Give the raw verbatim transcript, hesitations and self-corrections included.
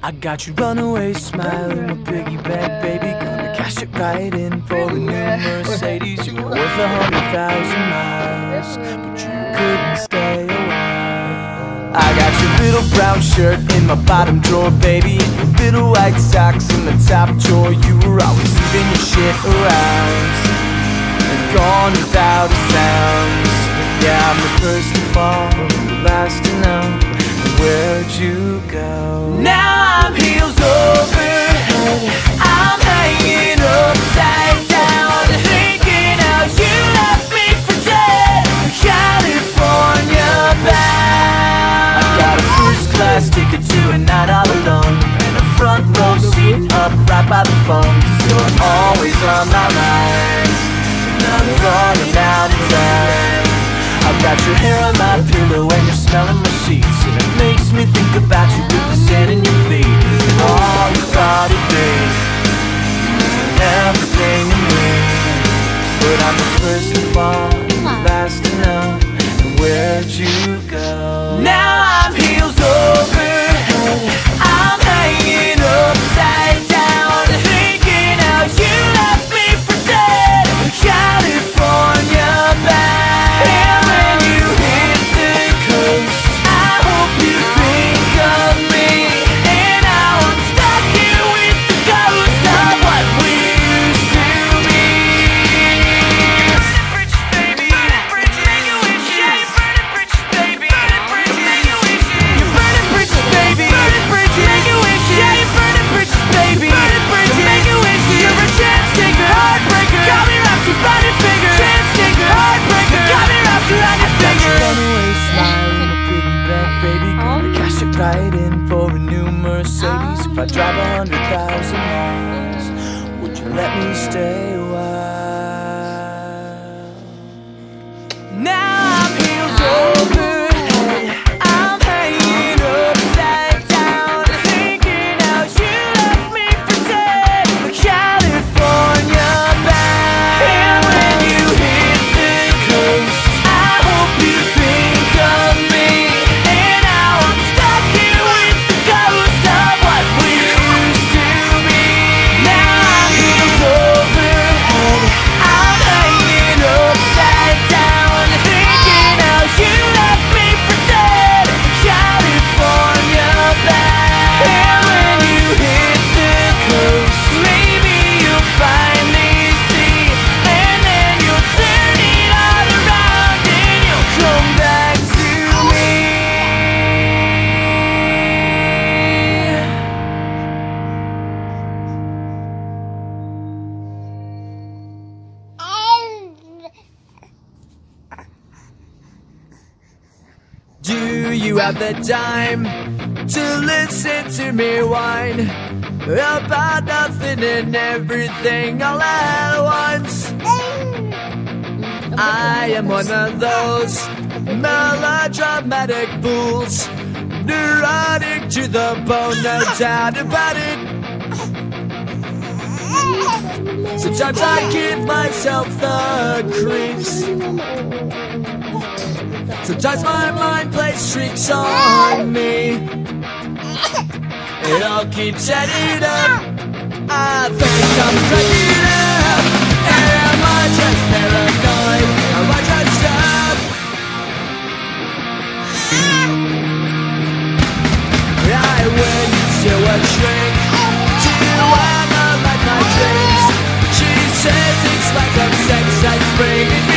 I got you runaway smiling, my piggy bank baby. Gonna cash it right in for a new Mercedes. You were worth a hundred thousand miles, but you couldn't stay a while. I got your little brown shirt in my bottom drawer, baby, and your little white socks in the top drawer. You were always leaving your shit around and gone without a sound. Yeah, I'm the first to fall, the last to know. Where'd you go? Now I'm heels over head, I'm hanging upside down, thinking how you left me for dead. California bound. I got a first class ticket to a night all alone, and a front row seat up right by the phone. Cause you're always on my mind, and I'm running out of time. I've got your hair on my pillow and you're smelling my sheets, and it makes me think about you with the sand in your feet. Is it all you thought it'd be? Everything to me. But I'm the first to fall, the last to know. And where'd you go? Now I'm heels over head, I'm hanging upside down, thinking how you left me for dead. California bound. Right in for a new Mercedes. If I drive a hundred thousand miles, would you let me stay a while? Now I'm heels over head, I'm hanging upside down, thinking how you left me for dead. California bound. And when you hit the coast, I hope you think of me. Do you have the time to listen to me whine about nothing and everything all at once? I am one of those melodramatic fools, neurotic to the bone, no doubt about it. Sometimes I give myself the creeps. Sometimes my mind plays tricks on me. It all keeps adding up. I think I'm cracking up. Am I just paranoid? Am I just up? I went to a shrink to analyze my dreams. She says it's like I'm sex that's bringing me.